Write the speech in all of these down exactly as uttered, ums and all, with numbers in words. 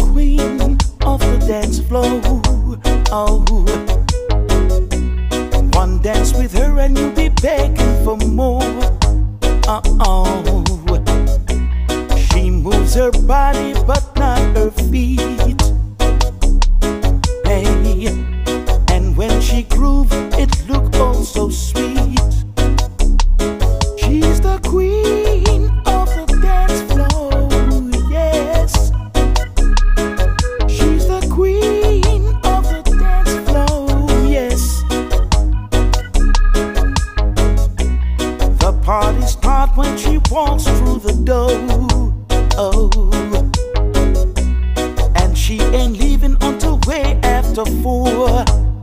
queen of the dance floor. Oh, one dance with her and you'll be begging for more. Uh-oh. She moves her body but not her feet. Hey, and when she groove, it look oh so sweet. She's the queen of the dance floor, yes. She's the queen of the dance floor, yes. The party starts when she walks through the door. Oh, and she ain't leaving until way after four.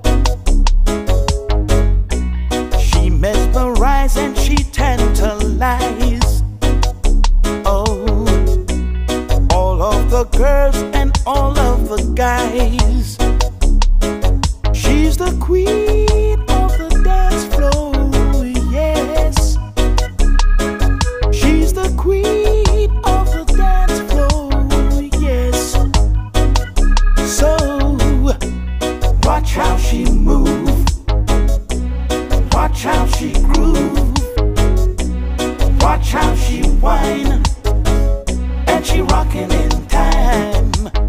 She mesmerizes and she tantalizes. Oh, all of the girls and all of the guys. She's the queen of the dance floor, yes. She's the queen of the dance floor, yes. So watch how she move, watch how she groove, watch how she whine, and she rockin' in time.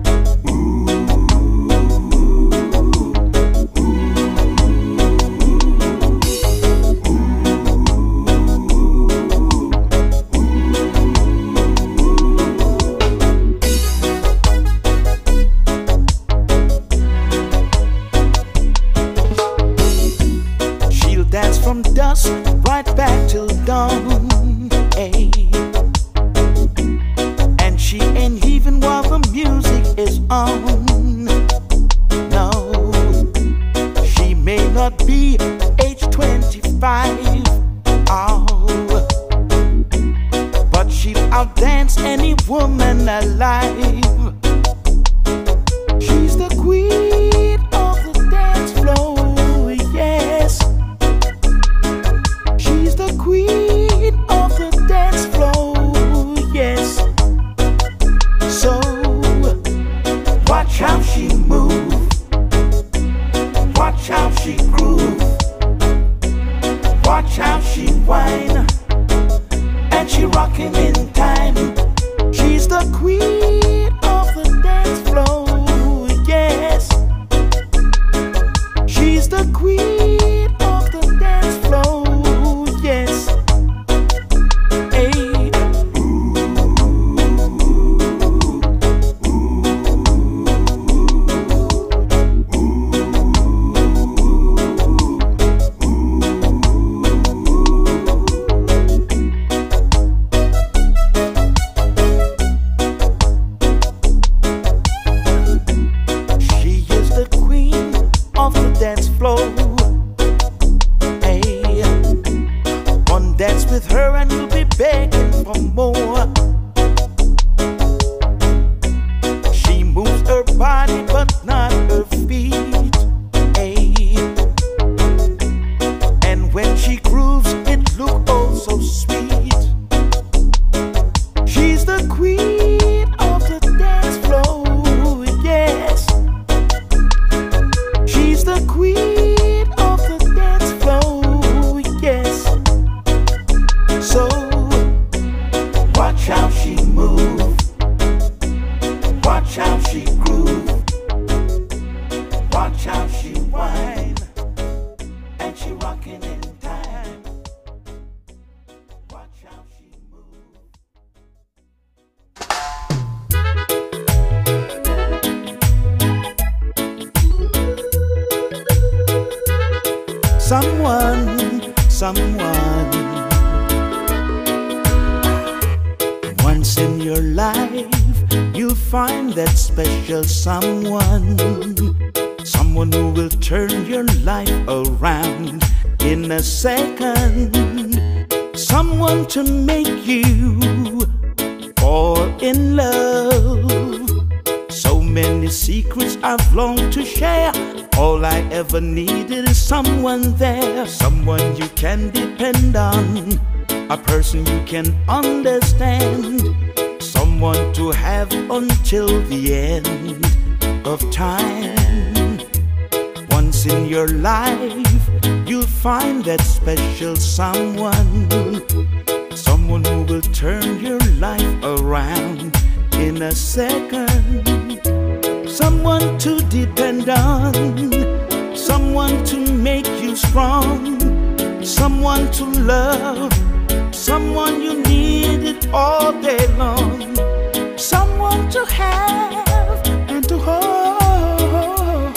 Dance from dusk right back till dawn, hey. And she ain't leaving while the music is on. No, she may not be age twenty-five, oh, but she'll outdance any woman alive. She's the queen of the dance floor, yes. She's the queen of the dance floor, yes. So watch how she move, watch how she groove, watch how she whine, and she rockin' in time. She's the queen of the dance floor, yes. She's the queen of the dance floor, yes. Hey. She is the queen of the dance floor. Hey, one dance with her and you'll be begging for more. She moves her body but not her feet. Hey, and when she grooves, it look oh so sweet. She's the queen of the dance floor, yes. She's the queen of the dance floor, yes. So watch how she move, watch how she groove, watch how she whine, and she rockin' in time. Watch how she move. Someone, someone, once in your life you'll find that special someone. Someone who will turn your life around in a second. Someone to make you fall in love. So many secrets I've longed to share. All I ever needed is someone there. Someone you can depend on, a person you can understand, someone someone to have until the end of time. Once in your life, you'll find that special someone, someone who will turn your life around in a second. Someone to depend on, someone to make you strong, someone to love, someone you needed all day long, someone to have and to hold,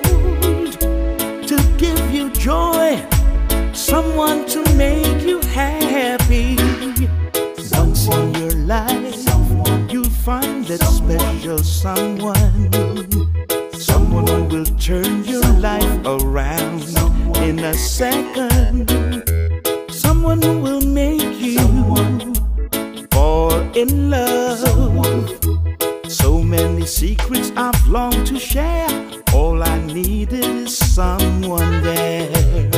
to give you joy, someone to make you happy. Once in your life, you'll find that special someone, someone who will turn your life around in a second, someone who will make you fall in love. So many secrets I've longed to share, all I needed is someone there.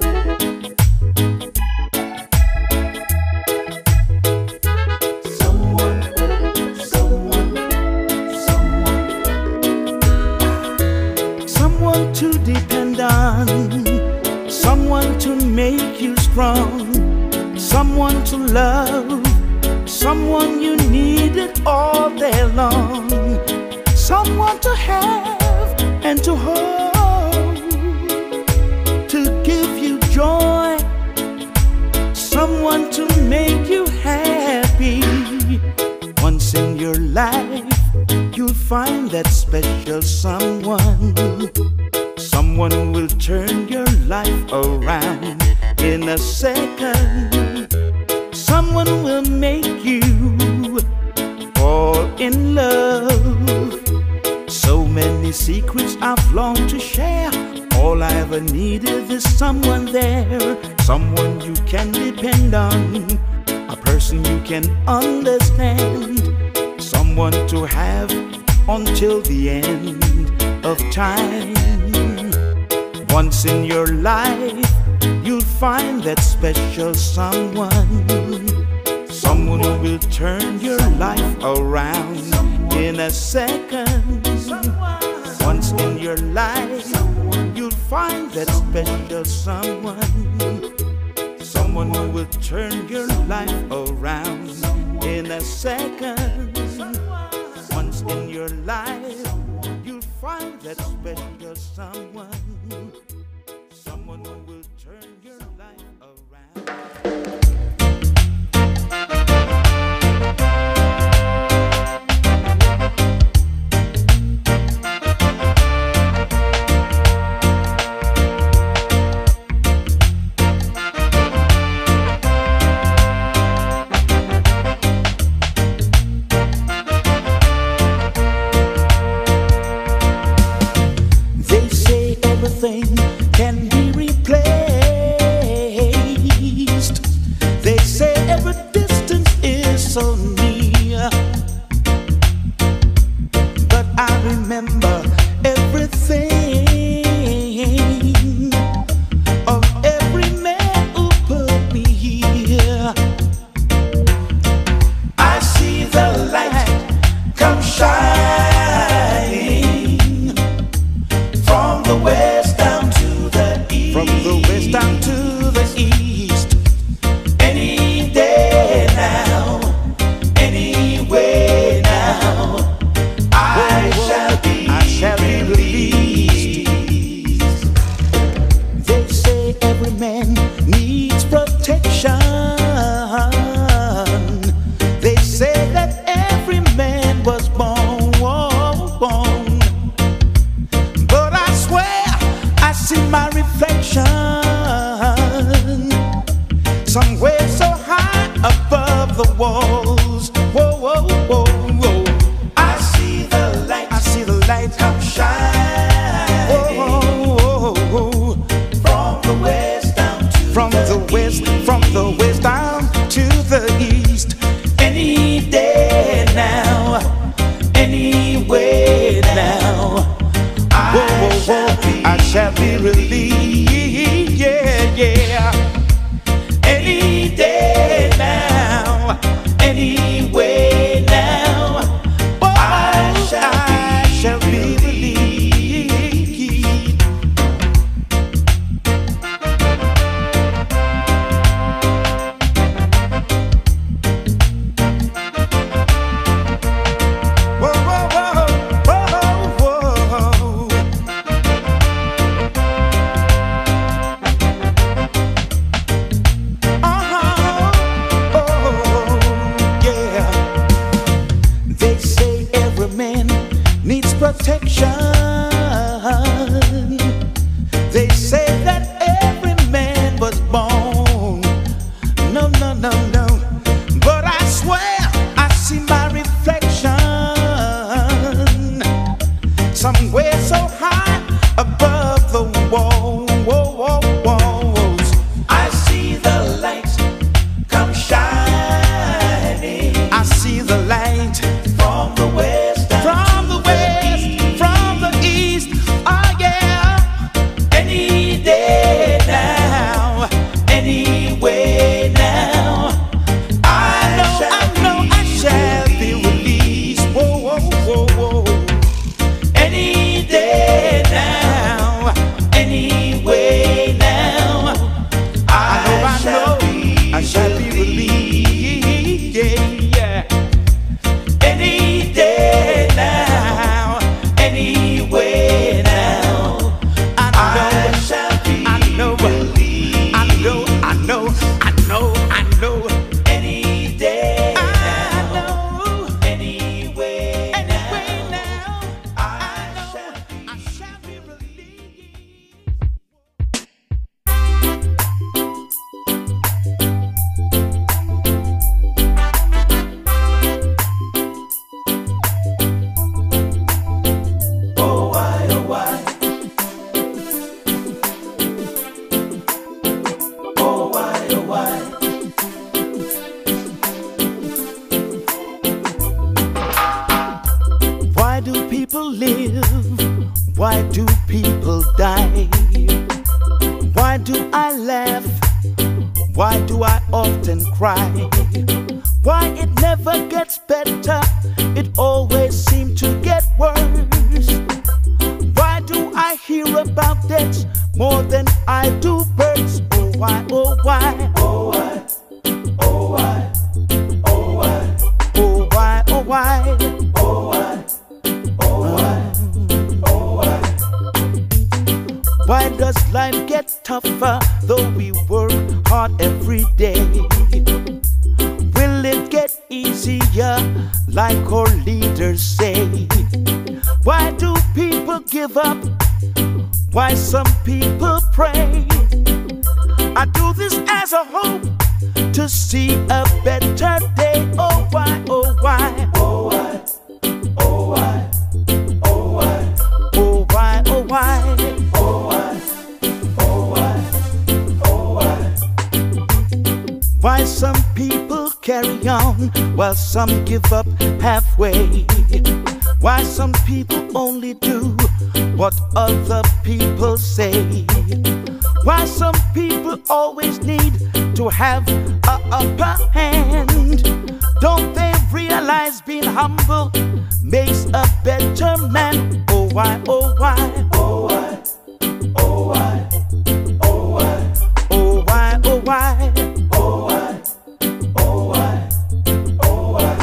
To depend on, someone to make you strong, someone to love, someone you needed all day long, someone to have and to hold, to give you joy, someone to make you happy. Once in your life, you'll find that special someone, someone who will turn your life around in a second, someone who will make you fall in love. So many secrets I've longed to share, all I ever needed is someone there, someone you can depend on, a person you can understand, someone to have until the end of time. Once in your life, you'll find that special someone, someone who will turn your life around in a second. Once in your life, you'll find that special someone, someone who will turn your life around in a second. Once in your life, you'll find that special someone, someone who will turn your life around. Everything can be replaced. They say every distance is so near, but I remember everything of every man who put me here. I see the light come shining from the west down to the east, from the west down to the east. Any day now, anyway now, I oh, shall be, I shall be released. They say every man needs protection. They say that every man was born, born. But I swear I see my reflection somewhere so high above the walls. Whoa, whoa, whoa, whoa. I see the light, I see the light come shining. Whoa, whoa, whoa. From the west down to from the, the west, east. From the west down to the east. Any day now, anyway now, I, whoa, whoa, whoa. I shall be released. Yeah, yeah. Any day now, anyway now, reflection. They say that every man was born. No, no, no, no. But I swear I see my reflection somewhere so high above the wall. Whoa, whoa, walls. I see the light come shining. I see the light from the west, from the west, from the east. Oh yeah. Any day now, anyway now, I know, I know I shall be released. Whoa, whoa, whoa, whoa. Any day now, anyway now, I know, I know I shall be released. Yeah, yeah. Any day now, anyway now, I know I shall be released. I know, I know, I know, I know. Any day now, anyway now, I know I shall be released. Oh why, oh why, oh why, oh why. Why do people live? Why do people die? Why do I laugh? Why do I often cry? Why it never gets better? It always seems to get worse. Why do I hear about deaths more than I do births? Oh why, oh why, oh why, oh why, oh why, oh why, oh why, oh why, oh why, oh why. Why does life get tougher though we work hard every day? Will it get easier like our leaders say? Why do people give up? Why some people pray? I do this as a hope to see a better day. Oh why, oh why, oh why, oh why, oh why, oh why, oh why, oh why, oh why, oh why. Why some people carry on while some give up halfway? Why some people only do what other people say? Why some people always need to have a upper hand? Don't they realize being humble makes a better man? Oh why, oh why, oh why, oh why, oh why, oh why, oh why, oh why, oh why, oh why.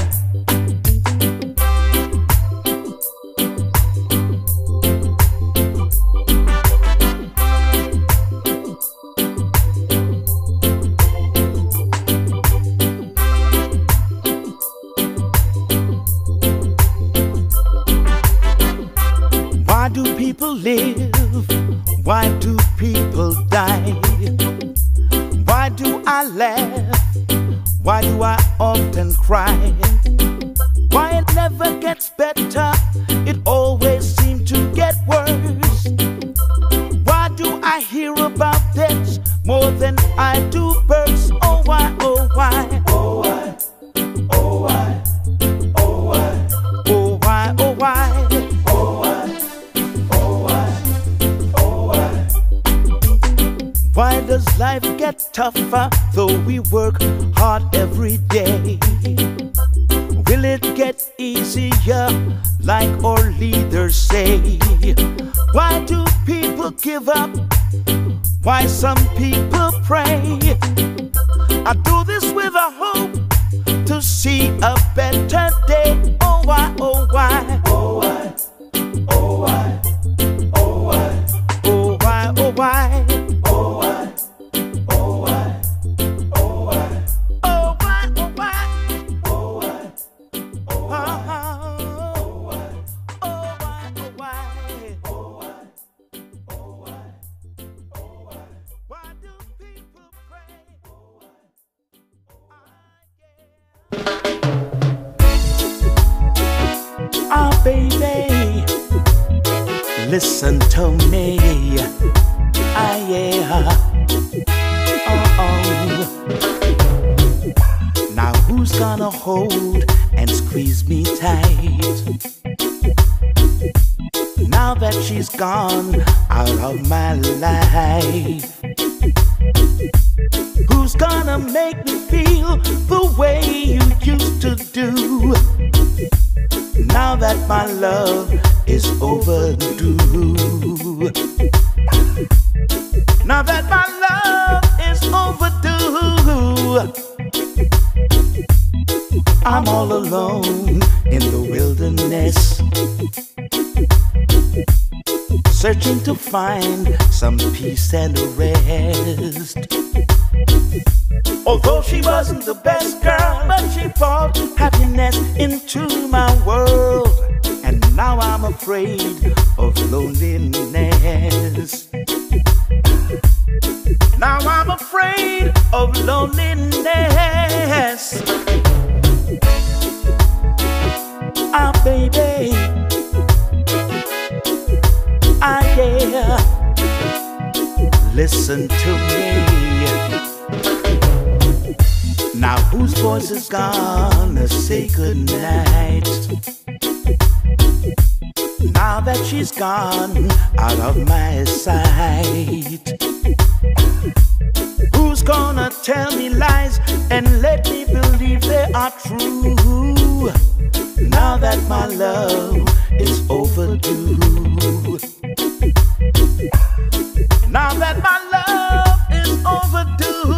Why do people live? Why do people die? Why do I laugh? Why do I often cry? Why it never gets better? It always seems to get worse. Why do I hear about deaths more than I do births? Oh why, oh why, oh why, oh why, oh why, oh why, oh why, oh why, oh why, oh why. Why does life get tougher though we work hard every day? Will it get easier like our leaders say? Why do people give up? Why some people pray? I do this with a hope to see a better day. Oh why, oh why, oh why, oh why, oh why, oh why, oh why, oh why, oh why, oh why, oh why, oh why, oh why, oh why, oh why, oh why, oh why. listen to me. Ah, yeah. Oh, oh. Now who's gonna hold and squeeze me tight? Now that she's gone out of my life, who's gonna make me feel the way you used to do? Now that my love is overdue, now that my love is overdue, I'm all alone in the wilderness, searching to find some peace and rest. Although she wasn't the best girl, but she brought happiness into my world. And now I'm afraid of loneliness. Now I'm afraid of loneliness. Ah, baby. Ah, yeah. Listen to me. Now whose voice is gonna say goodnight? Now that she's gone out of my sight, who's gonna tell me lies and let me believe they are true? Now that my love is overdue, now that my love is overdue,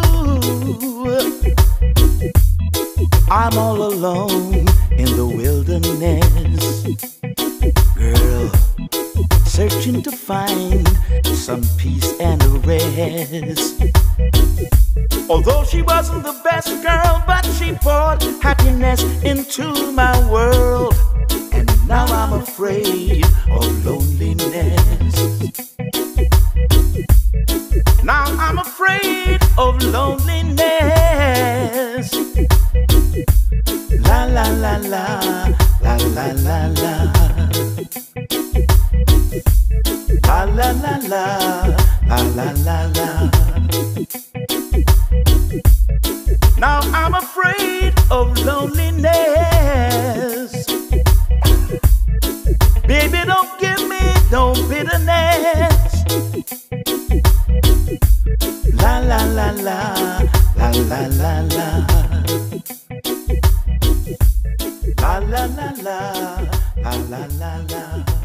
I'm all alone in the wilderness, girl, searching to find some peace and rest. Although she wasn't the best girl, but she brought happiness into my world. And now I'm afraid of loneliness. Now I'm afraid of loneliness. La la la la, la la la la, la la la la, la la la la. Now I'm afraid of loneliness. Baby, don't give me no bitterness. La la la la, la la la la, la la la la, la la la la.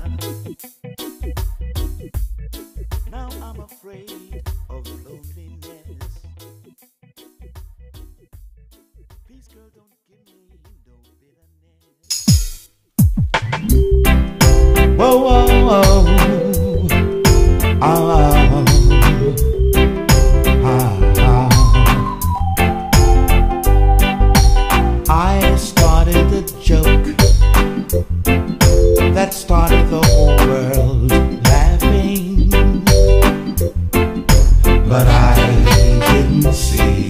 Now I'm afraid of loneliness. Please, girl, don't give me no bitterness. Whoa, whoa, whoa. Ah, ah, ah. I started a joke that started the whole world laughing, but I didn't see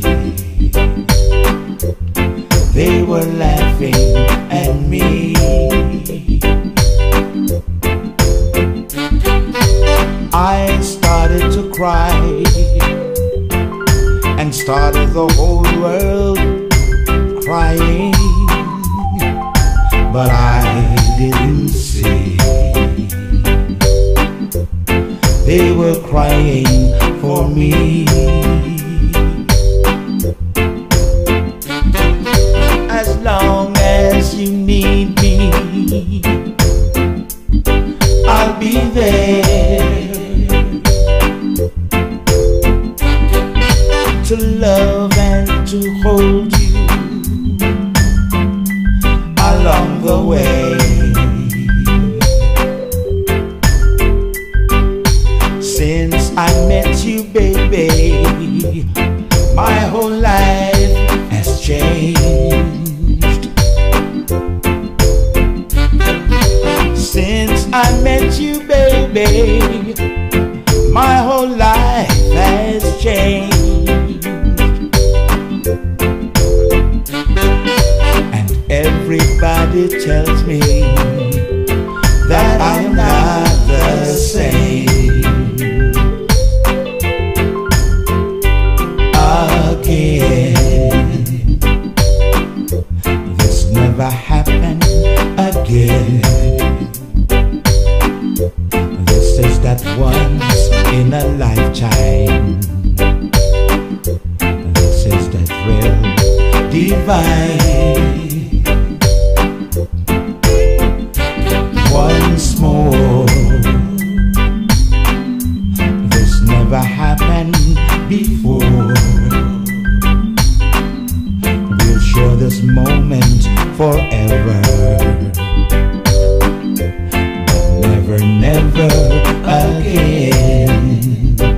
they were laughing at me. I started to cry and started the whole world crying, but I didn't see they were crying for me. As long as you need me, I'll be there to love and to hold you along the way. Since I met you, baby, my whole life has changed. Since I met you, baby, my whole life has changed. Everybody tells me that I'm not the time. This is the thrill divine. Once more, this never happened before. We'll share this moment forever, but never, never again.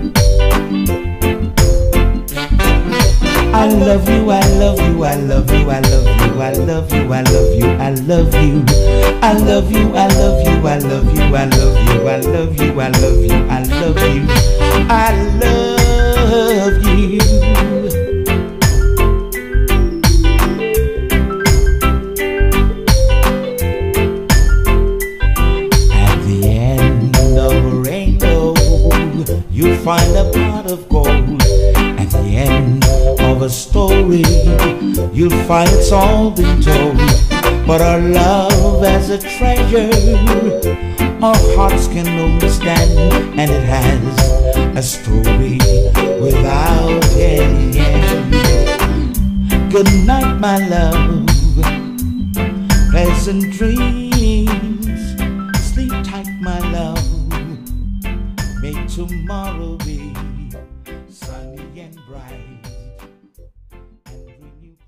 I love you, I love you, I love you, I love you, I love you, I love you, I love you, I love you, I love you, I love you, I love you, I love you, I love you, I love you, I love you. At the end of a rainbow, you'll find a pot of gold. At the end of a story, you'll find it's all been told. But our love as a treasure, our hearts can understand, and it has a story without end. Good night, my love, pleasant dreams, sleep tight, my love, may tomorrow be sunny and bright and renewed.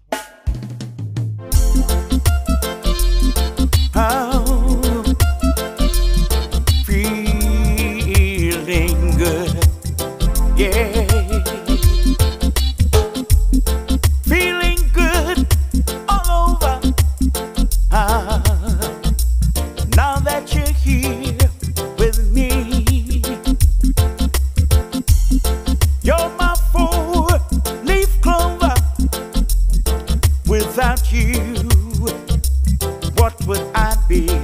Oh, feeling good, yeah, feeling good all over. Ah, now that you're here with me, you're my four-leaf clover. Without you, what would I be?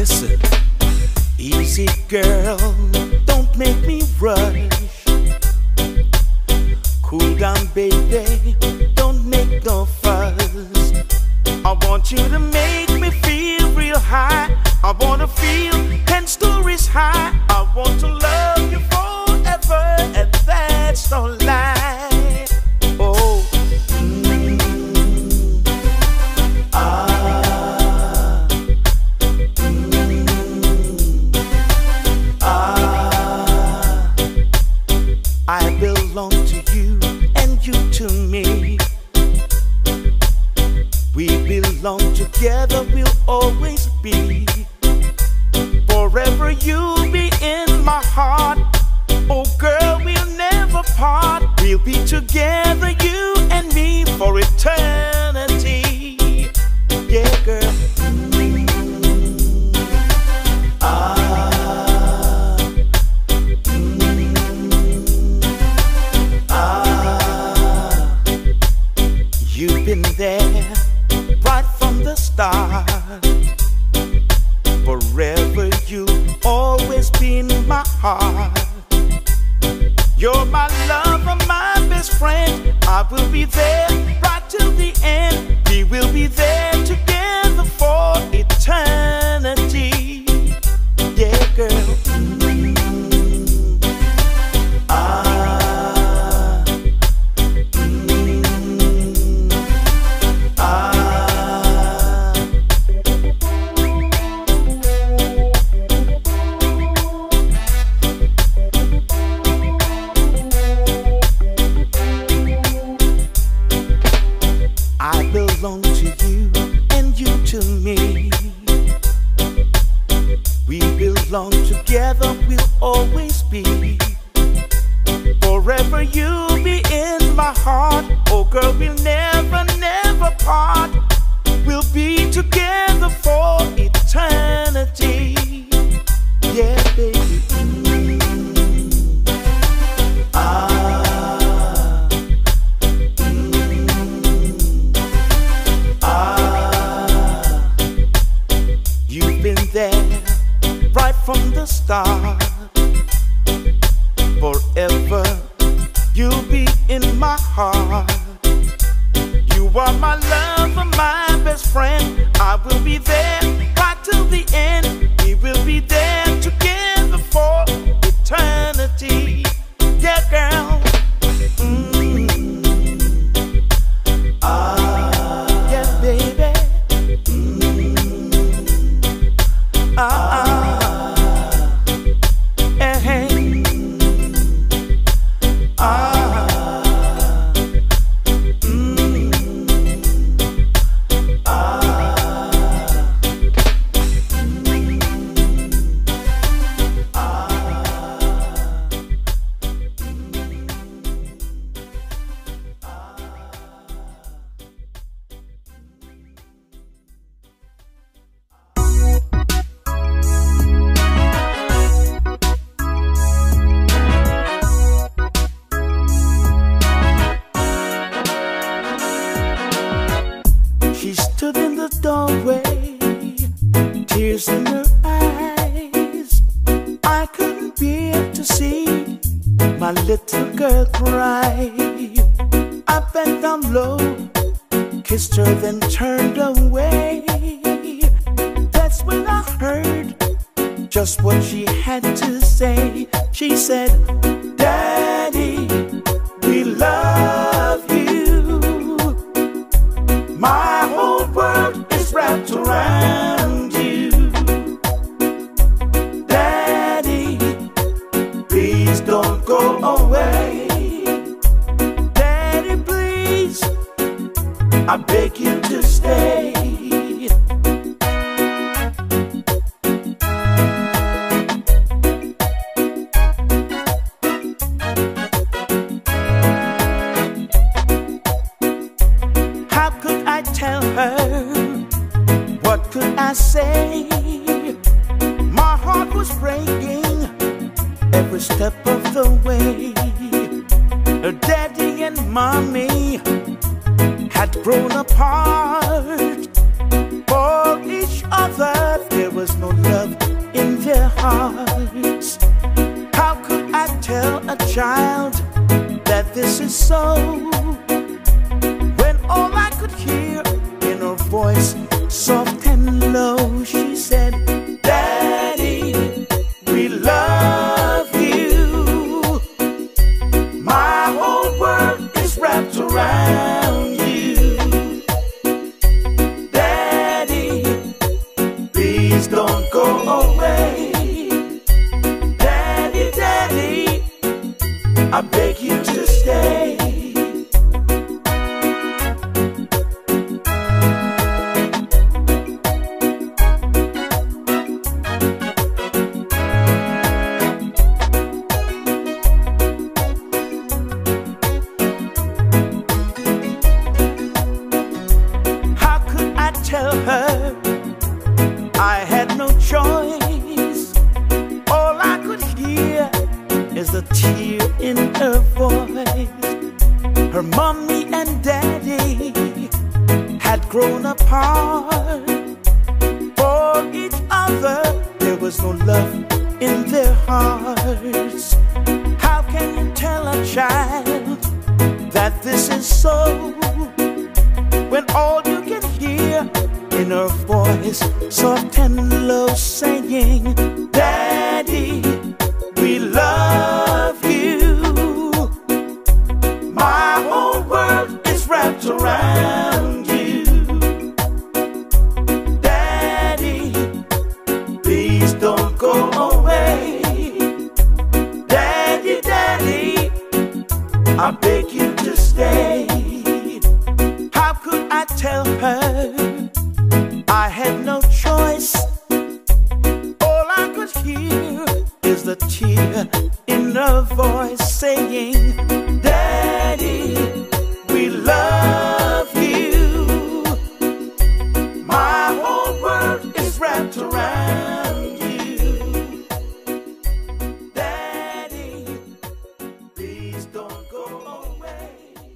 Listen, easy girl, don't make me rush. Cool down, baby, don't make no fuss. I want you to make me feel real high. I want to feel ten stories high. I want to love you forever, and that's no lie. Oh, mm, ah, mm, ah. I belong to you and you to me. We belong together, we'll always be. Forever you'll be in my heart. Oh girl, we'll never part. We'll be together, you and me, for eternity. Yeah, girl. Mm. Ah. Mm. Ah. You've been there right from the start. Forever you always be in my heart. You're my lover, my best friend. I will be there right till the end. We will be there together for eternity. Yeah, girl. Mm. Ah. Mm. Ah. I belong to you and you to me. We belong together, we'll always be. Forever you'll be in my heart. Oh girl, we'll never, never part. We'll be together for eternity. Yeah, baby. Mm. Ah. Ah, you've been there right from the start. Forever you'll be in my heart. You are my lover, my best friend. I will be there right till the end. We will be there together for eternity. Yeah, girl. Mm. Ah, yeah, baby. Mm. Ah, ah, hey. Ah, mm. Ah, mm. She stood in the doorway, tears in her eyes. I couldn't bear to see my little girl cry. I bent down low, kissed her, then turned away. That's when I heard just what she had to say. She said, Daddy, we love you. My whole world is wrapped around you. Daddy, please don't go away. Daddy, please, I beg you to stay. How could I tell her? What could I say? My heart was breaking every step of the way. Her daddy and mommy had grown apart. For each other there was no love. choice. All I could hear is the tear in her voice. Her mommy and daddy had grown apart. For each other, there was no love in their hearts. How can you tell a child that this is so, when all you can hear in her voice, soft and low, saying, Daddy, we love you. My whole world is wrapped around you. Daddy, please don't go away. Daddy, Daddy, I beg you to stay. How could I tell her I had no choice? All I could hear is the tear in her voice, saying, Daddy, we love you. My whole world is wrapped around you. Daddy, please don't go away.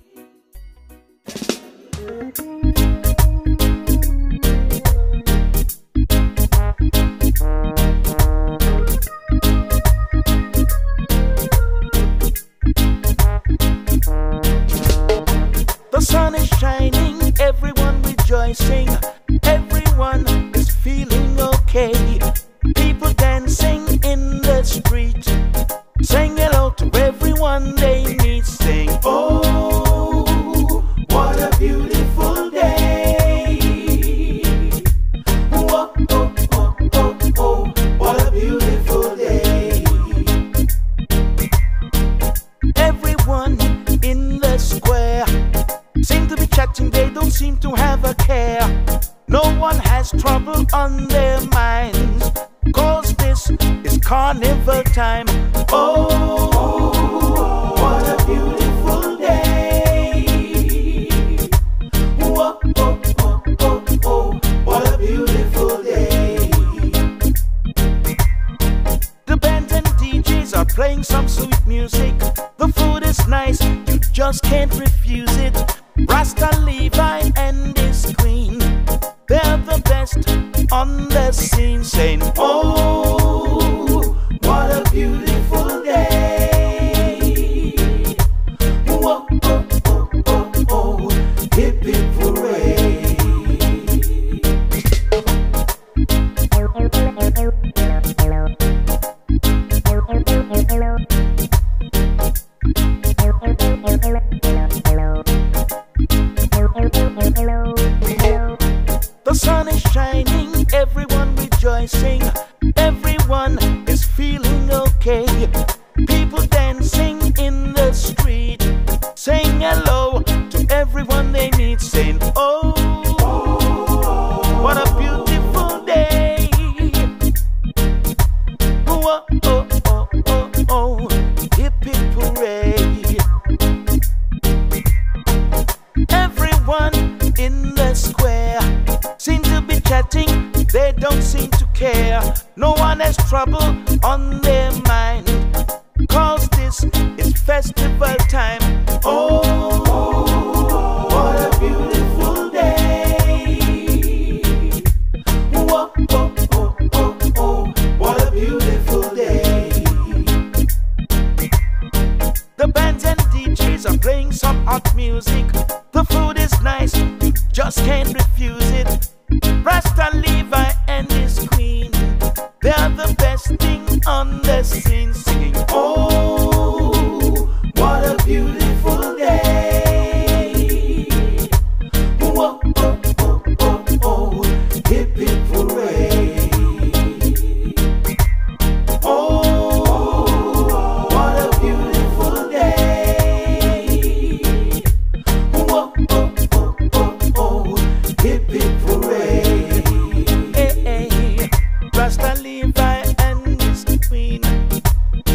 The sun is shining, everyone rejoicing, everyone is feeling okay. People dancing in the street, saying hello to everyone they meet, saying, oh, what a beautiful day. Oh, oh, oh, oh, oh, what a beautiful day. Everyone in the square seem to be chatting, they don't seem to have a care. No one has trouble on their minds, cause this is carnival time. Oh, what a beautiful day. Oh, oh, oh, oh, oh, what a beautiful day. The band and D Js are playing some sweet music. The food is nice, you just can't refuse it. Rasta Levi and his queen, they're the best on the scene, saying, oh, what a beautiful day. Oh, oh, oh, oh, oh, hip hip hooray. The sun is shining, everyone rejoicing, everyone is feeling okay. People dancing in the street, saying hello to everyone they meet, saying, oh, what a beautiful day. Oh, oh, oh, oh, oh, hip hip hooray. Everyone in the square seem to be chatting, they don't seem to care. No one has trouble on their mind, cause this is festival time. Oh, what a beautiful day. Oh, oh, oh, oh, oh, what a beautiful day. The bands and D Js are playing some hot music. The food is nice, you just can't refuse it. Rasta Levi and his queen, they're the best thing on the scene, singing, oh, what a beautiful day. Oh, oh, oh, oh, oh, hip hip hooray. Oh, what a beautiful day. Oh, oh, oh, oh, oh, hip hip hooray. Hey, hey, Rasta Levi and his queen,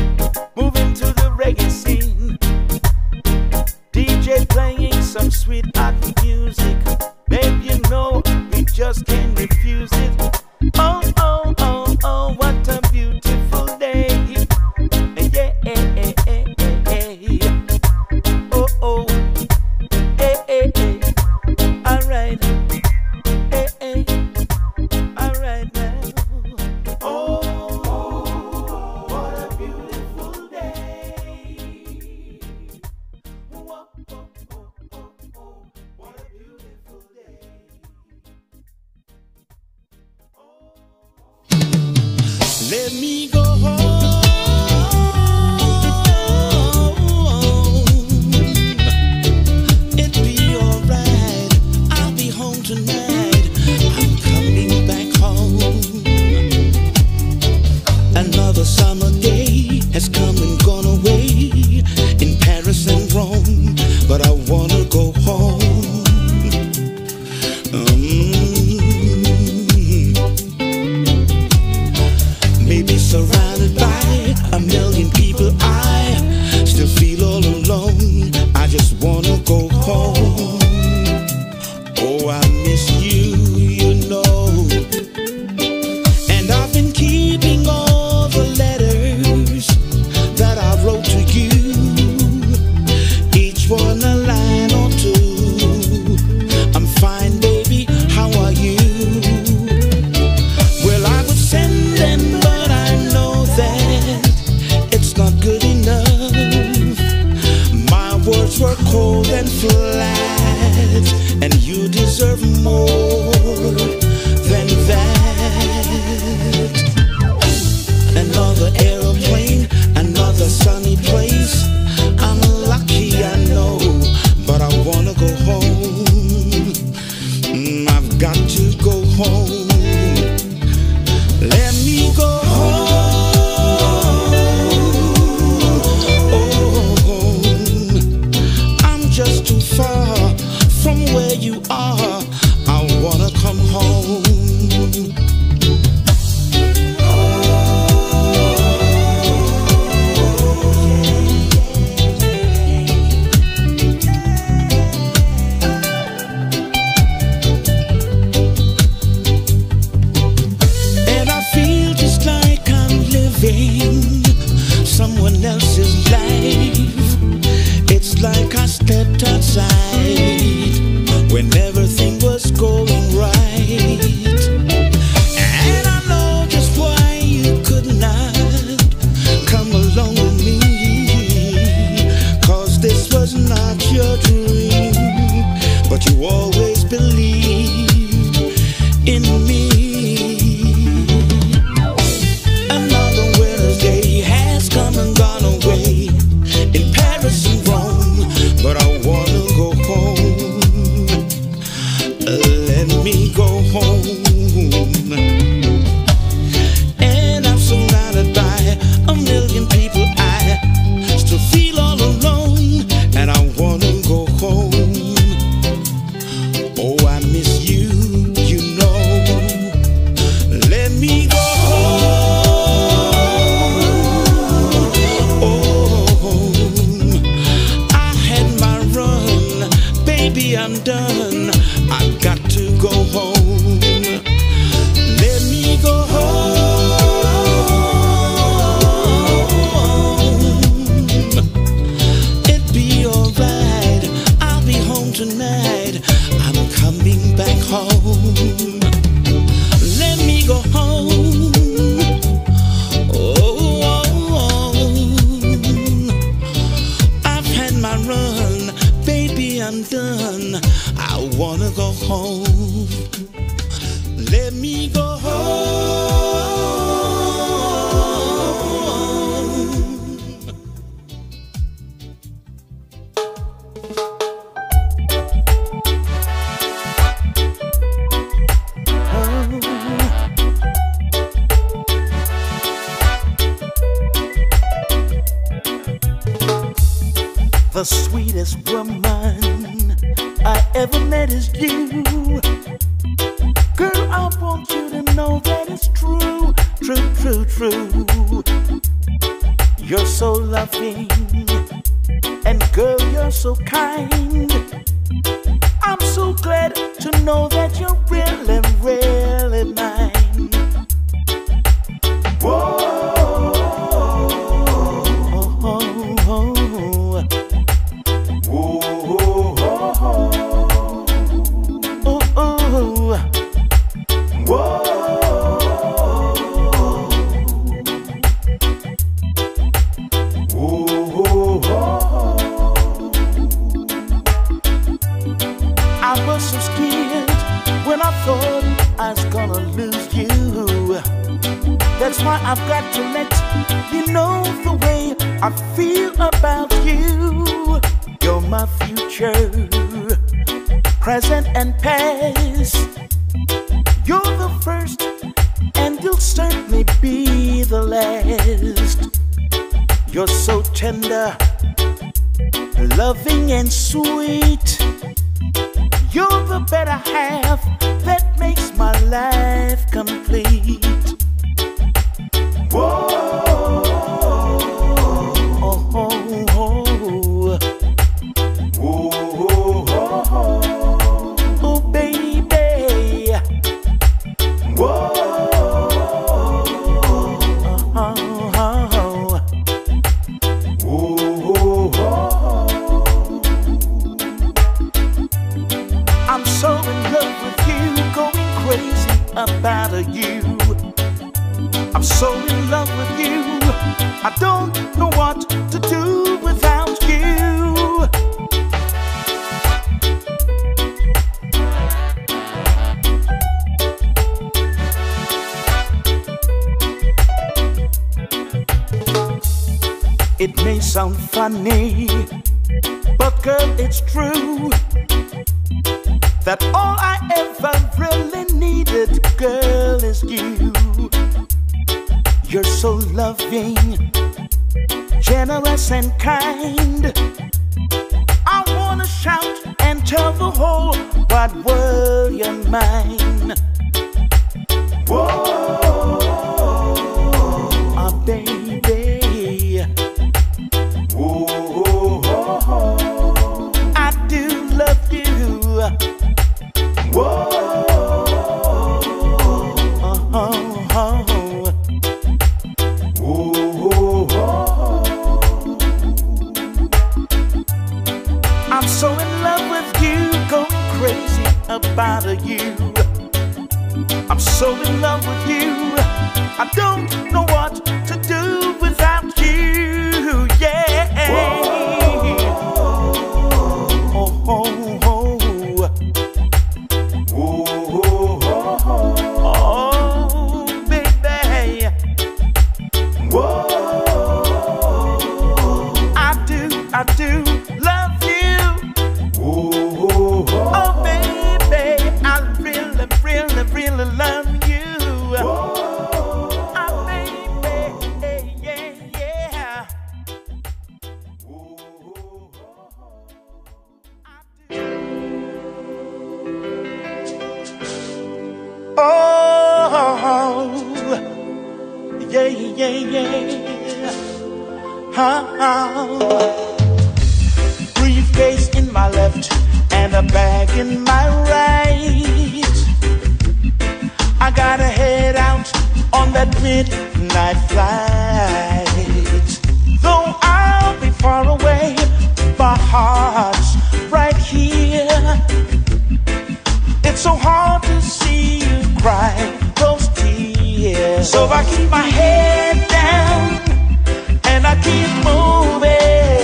Another summer day has come and gone away in Paris and Rome, but I wanna go home. Mm. Maybe surrounded by a million people, I still feel all alone. I just wanna go home. Oh, I miss you, you know. And I've been keeping all the letters that I wrote to you, each one a line or two. I'm fine, baby, how are you? Well, I would send them, but I know that it's not good enough. My words were cold and flat, and you deserve more than that. Another aeroplane, another sunny place. I'm lucky, I know, but I wanna go home. Mm, I've got to go home. Let me go home. Oh, I'm just too far from where you are. I wanna come home. And I feel just like I'm living someone else's life. It's like I stepped outside when everything was going right. And I know just why you could not come along with me, 'cause this was not your dream, but you always believed in me. Another winter's day has come and gone away in Paris and Rome, but I wanna go home. Let me go home. And I'm surrounded by a million people. I still feel all alone, and I wanna go home. Oh, I miss you, you know. Let me go home. Oh, I had my run, baby, I'm done. I've got to go home. Let me go home. It'd be alright, I'll be home tonight. I'm coming back home. Let me go home. Oh, I've had my run, baby, I'm done. I wanna go home. Let me go home. The sweetest woman I ever met is you. Girl, I want you to know that it's true, true, true, true. You're so loving, and girl, you're so kind. I'm so glad to know that you're really, really mine. Whoa. That's why I've got to let you know the way I feel about you. You're my future, present and past. You're the first, and you'll certainly be the last. You're so tender, loving and sweet. You're the better half that makes my life complete. Whoa, oh, oh, oh. Whoa, oh, oh, baby. Whoa. About you, I'm so in love with you. I don't know what to do without you. It may sound funny, but girl, it's true that all I ever really needed, girl, is you. You're so loving, generous and kind. I wanna shout and tell the whole wide world you're mine. Whoa, oh, baby. Whoa, I do love you. Whoa, oh, oh, oh. Whoa, oh. I'm so in love with you, going crazy about you. I'm so in love with you, I don't know what to do without you, yeah. Whoa, oh, oh, oh. I do love you. Ooh, oh, baby, I really, really, really love you. Oh, baby, yeah, yeah. Oh, yeah, yeah, yeah. Oh. Briefcase in my left and a bag in my right. I gotta head out on that midnight flight. Though I'll be far away, my heart's right here. It's so hard to see you cry those tears. So I keep my head down and I keep moving.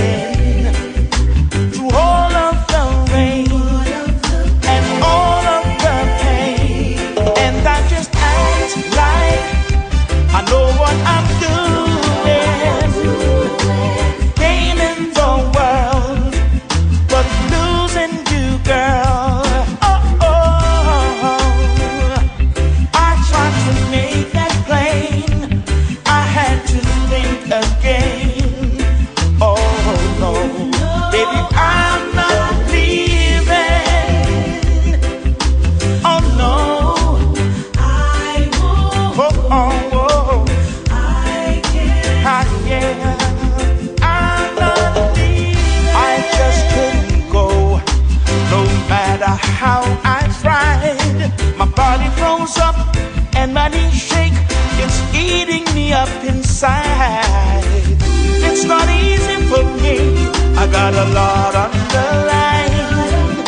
All of the rain and all of the pain, and I just act like I know what I'm doing. Gaining the world, but losing you, girl. Oh, oh, I tried to make that plain. I had to think again. Oh no, baby, I'm not leaving. Oh no, I won't. Oh, oh, oh. I can't. I, yeah. I'm not leaving. I just couldn't go, no matter how I tried. My body froze up and my knees shake. It's eating me up inside. It's not easy for me. I got a lot on the line,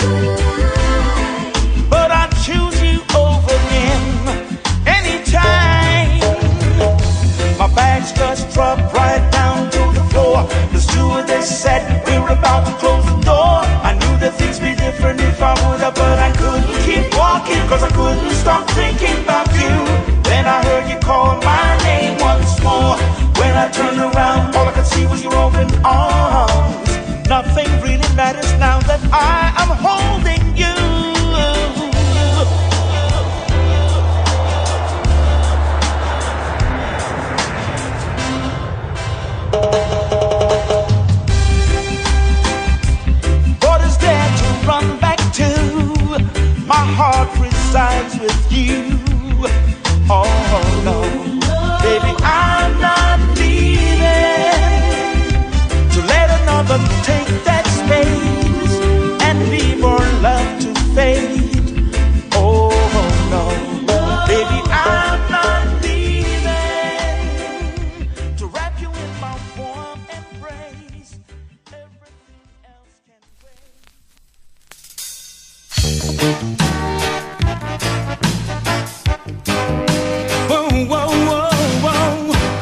but I choose you over him anytime. My bags just dropped right down to the floor. The stewardess said we were about to close the door. I knew that things be different if I would have, but I couldn't keep walking, cause I couldn't stop thinking about you. Then I heard you call my name once more. When I turned around, all I could see was your open arms. Nothing really matters now that I am holding you. Oh, resides with you. Oh no, baby, I'm not leaving to let another take that space and leave our love to fade. Oh no, baby, I'm not leaving to wrap you in my warm embrace. Everything else can wait. Whoa, whoa, whoa, whoa.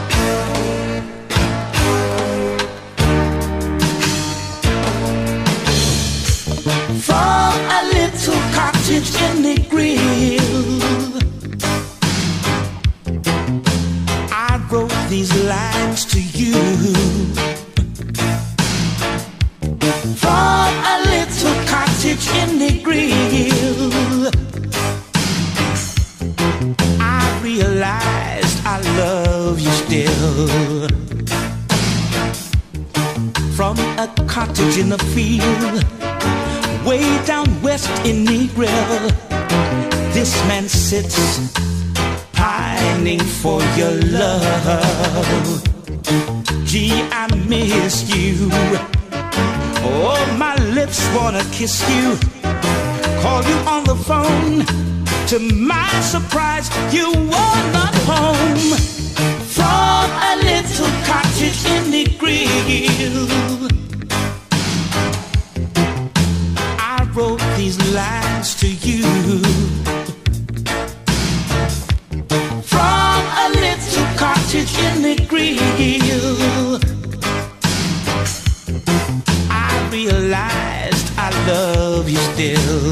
From a little cottage in the grill, I wrote these lines to you. From a little cottage in the grill, I realized I love you still. From a cottage in the field, way down west in Negril, this man sits pining for your love. Gee, I miss you. Oh, my lips wanna kiss you. Call you on the phone. To my surprise, you were not home. From a little cottage in the grill, I wrote these lines to you. From a little cottage in the grill, I realized I love you still.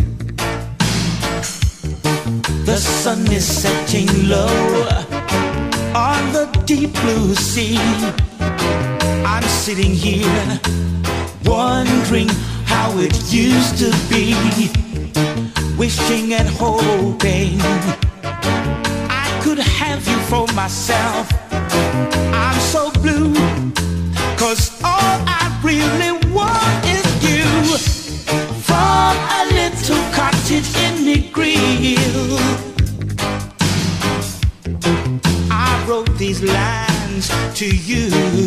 The sun is setting low on the deep blue sea. I'm sitting here wondering how it used to be, wishing and hoping I could have you for myself. I'm so blue, 'cause all I really want is you. From a little cottage in the grill, I wrote these lines to you.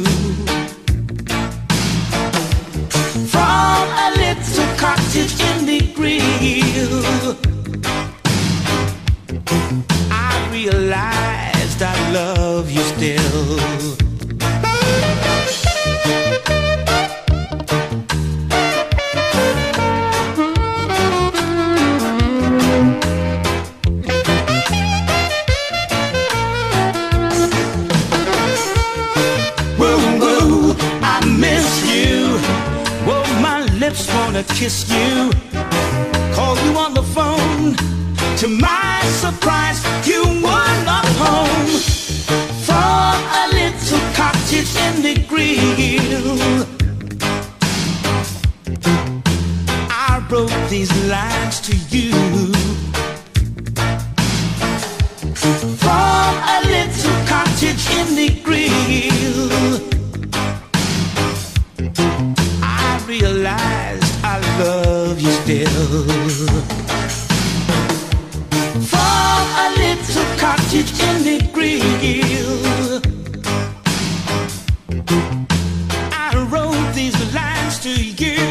From a little cottage in the grill, I realized I love you still. Wanna kiss you, call you on the phone. To my surprise, you were not home. From a little cottage in the grill, I wrote these lines to you. From a little cottage in the grill, I realized I love you still. From a little cottage in the grill, I wrote these lines to you.